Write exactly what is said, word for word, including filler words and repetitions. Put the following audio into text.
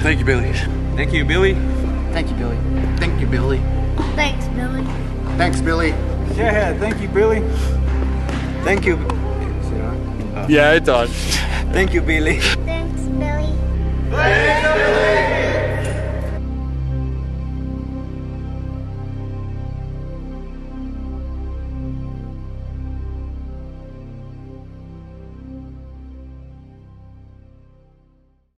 Thank you, Billy. Thank you, Billy. Thank you, Billy. Thank you, Billy. Thanks, Billy. Thanks, Billy. Yeah, thank you, Billy. Thank you. Yeah, it does. Thank you, Billy. Thanks, Billy. Thanks, Billy.